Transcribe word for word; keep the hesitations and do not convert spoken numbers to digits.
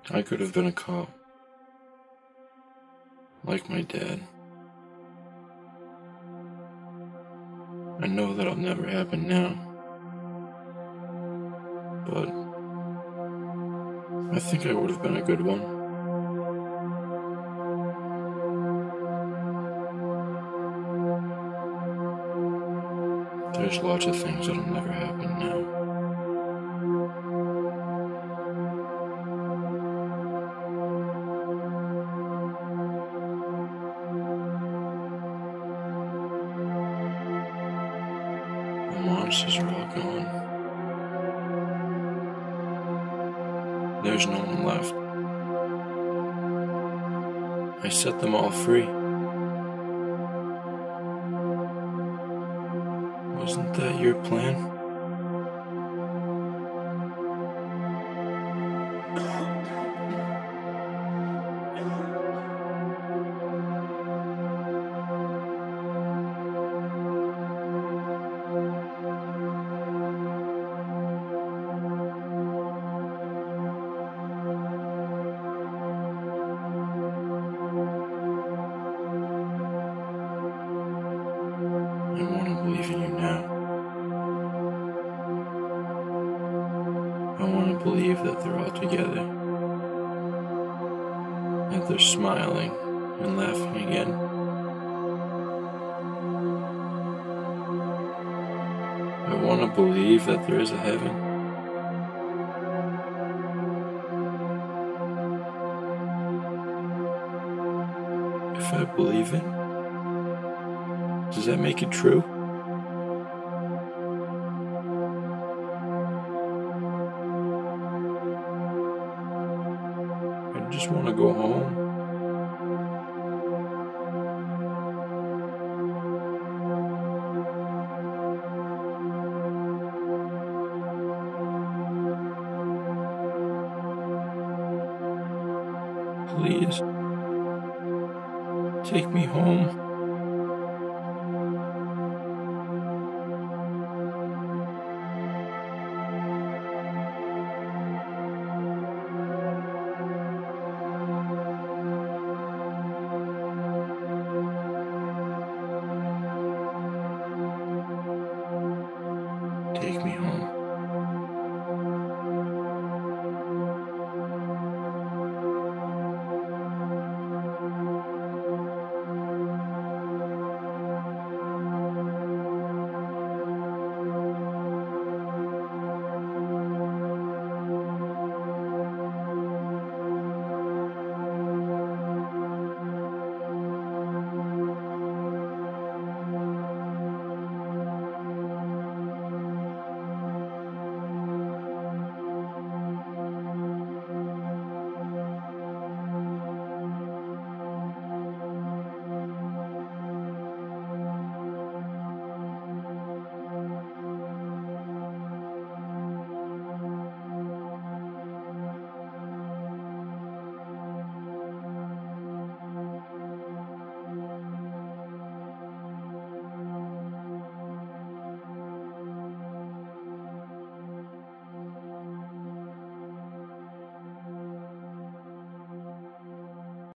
I could have been a cop, like my dad. I know that'll never happen now, but I think I would have been a good one. There's lots of things that'll never happen now. The monsters are all gone. There's no one left. I set them all free. Wasn't that your plan? I want to believe in you now. I want to believe that they're all together, that they're smiling and laughing again. I want to believe that there is a heaven. If I believe it, does that make it true? I just want to go home. Please, take me home.